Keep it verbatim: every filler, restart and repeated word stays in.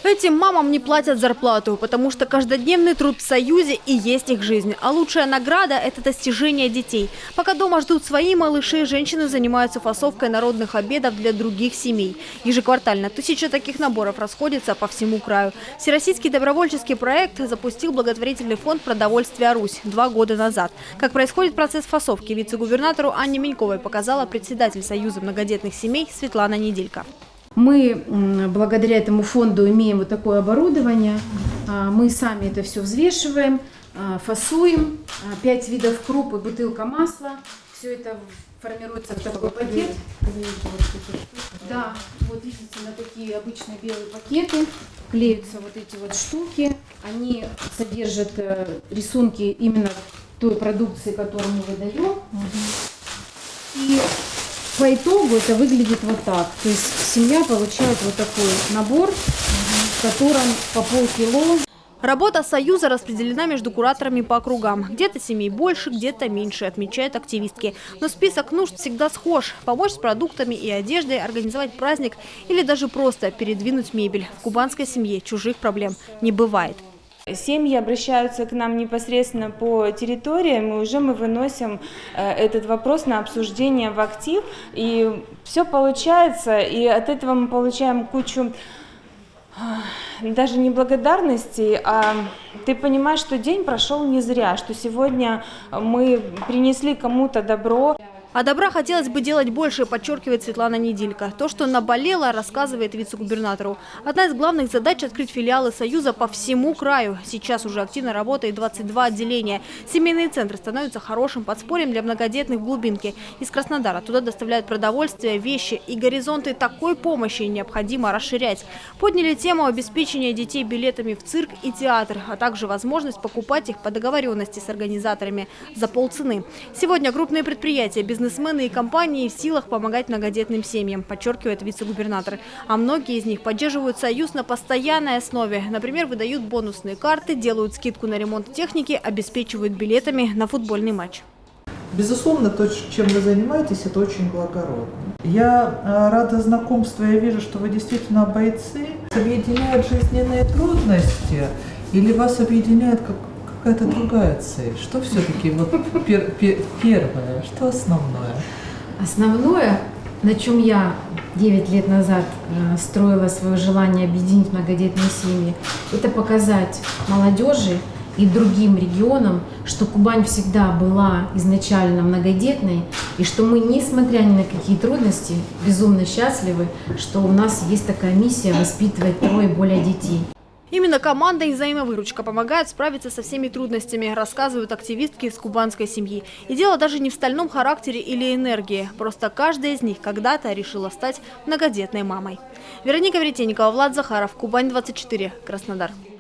Этим мамам не платят зарплату, потому что каждодневный труд в Союзе и есть их жизнь. А лучшая награда – это достижение детей. Пока дома ждут свои малыши, женщины занимаются фасовкой народных обедов для других семей. Ежеквартально тысяча таких наборов расходятся по всему краю. Всероссийский добровольческий проект запустил благотворительный фонд «Продовольствие Русь» два года назад. Как происходит процесс фасовки, вице-губернатору Анне Меньковой показала председатель Союза многодетных семей Светлана Неделька. Мы благодаря этому фонду имеем вот такое оборудование. Мы сами это все взвешиваем, фасуем. Пять видов круп и бутылка масла. Все это формируется в такой пакет. Да, вот видите, на такие обычные белые пакеты клеются вот эти вот штуки. Они содержат рисунки именно той продукции, которую мы выдаем. И по итогу это выглядит вот так. То есть семья получает вот такой набор, в котором по полкило. Работа Союза распределена между кураторами по округам. Где-то семей больше, где-то меньше, отмечают активистки. Но список нужд всегда схож. Помочь с продуктами и одеждой, организовать праздник или даже просто передвинуть мебель. В кубанской семье чужих проблем не бывает. Семьи обращаются к нам непосредственно по территориям, и уже мы выносим этот вопрос на обсуждение в актив. И все получается, и от этого мы получаем кучу даже не благодарности, а ты понимаешь, что день прошел не зря, что сегодня мы принесли кому-то добро. А добра хотелось бы делать больше, подчеркивает Светлана Неделька. То, что наболело, рассказывает вице-губернатору. Одна из главных задач – открыть филиалы Союза по всему краю. Сейчас уже активно работает двадцать два отделения. Семейные центры становятся хорошим подспорьем для многодетных в глубинке. Из Краснодара туда доставляют продовольствие, вещи. И горизонты такой помощи необходимо расширять. Подняли тему обеспечения детей билетами в цирк и театр, а также возможность покупать их по договоренности с организаторами за полцены. Сегодня крупные предприятия, бизнес Бизнесмены и компании в силах помогать многодетным семьям, подчеркивает вице-губернатор. А многие из них поддерживают Союз на постоянной основе. Например, выдают бонусные карты, делают скидку на ремонт техники, обеспечивают билетами на футбольный матч. Безусловно, то, чем вы занимаетесь, это очень благородно. Я рада знакомству, я вижу, что вы действительно бойцы. Объединяют жизненные трудности или вас объединяет как какая-то другая цель? Что все-таки вот пер, пер, первое, что основное? Основное, на чем я девять лет назад э, строила свое желание объединить многодетные семьи, это показать молодежи и другим регионам, что Кубань всегда была изначально многодетной, и что мы, несмотря ни на какие трудности, безумно счастливы, что у нас есть такая миссия воспитывать трое и более детей. Именно команда и взаимовыручка помогают справиться со всеми трудностями, рассказывают активистки из кубанской семьи. И дело даже не в стальном характере или энергии. Просто каждая из них когда-то решила стать многодетной мамой. Вероника Веретенникова, Влад Захаров, Кубань двадцать четыре, Краснодар.